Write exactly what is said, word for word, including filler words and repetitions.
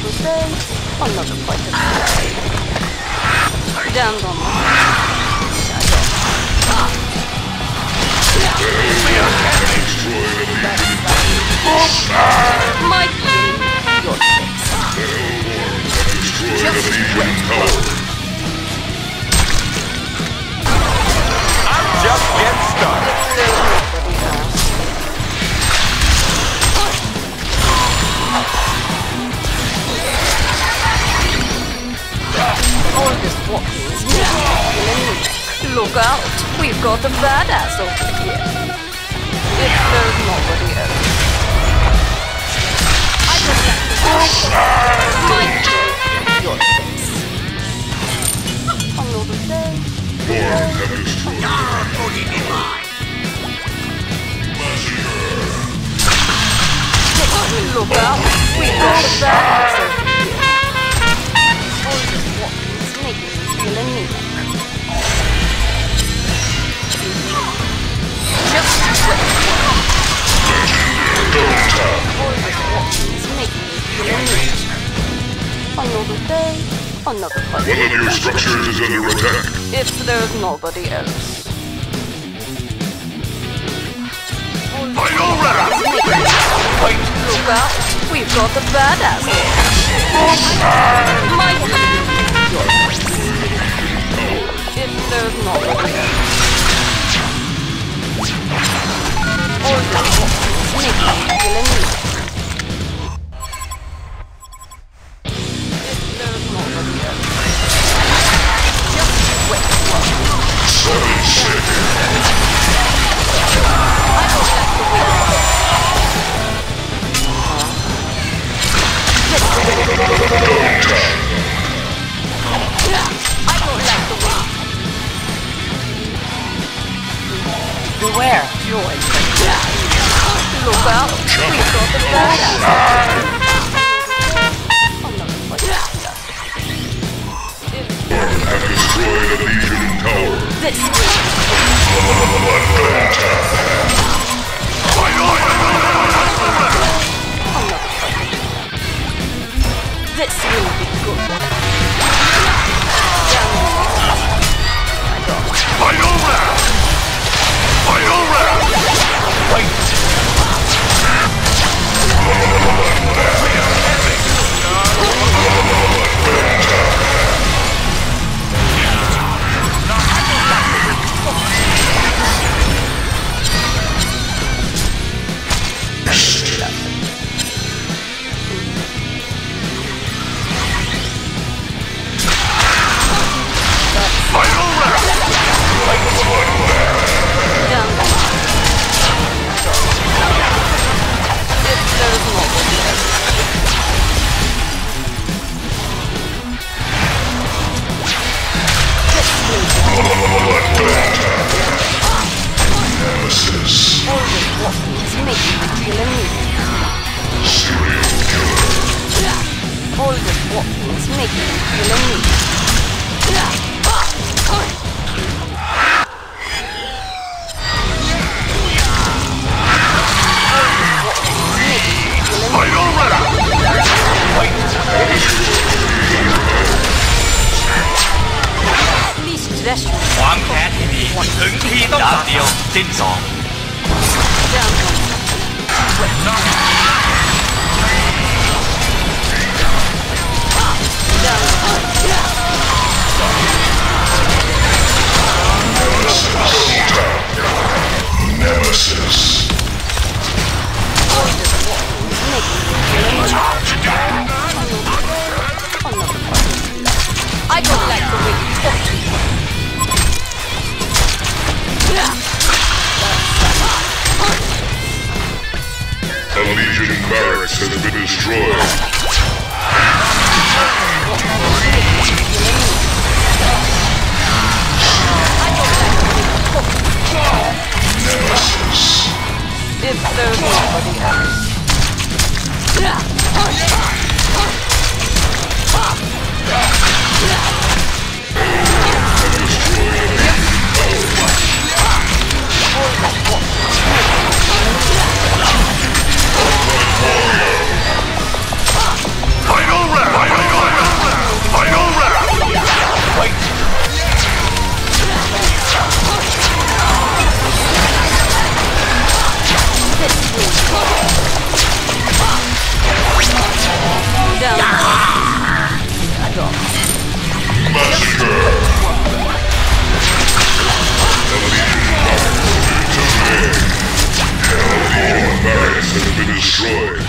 Another day, another fight of play. Damned on my My king, your fix. Just wait. I'm just getting started. There's nobody else. All this walking is making me feel anemic. Look out, we've got a badass over here. If there's nobody else. I just like to watch my king, your fix. Another day. Look out, we've got a badass over here. All this walking is making me feel anemic. Just wait. All this walking is making me feel anemic. Another day, another fight. One of your structures is under attack. If there's nobody else. Final round! Wait! Look out, we've got a badass here. My king, your fix. If there's nobody else. All this walking is making me feel anemic. If there's nobody else. Just wait. Seven seconds. I don't like the way I don't like the way. Beware, joy. Look out, we've got the badass. Have destroyed a Legion tower. This way. This will be good. Final round! Final round! Wait! Final round! If there's nobody else. Nemesis. All this walking is making me feel anemic. Serial killer. All this walking is making me feel anemic. Final round! Wait! 历史在循环。 ความแค้นที่นี่ถึงที่ต้องการเดียวสิ้นสอง这样子。 Nemesis. I don't like the way you talk to me. A Legion barracks has been destroyed. Nemesis. If there's nobody else. Final round! has been destroyed.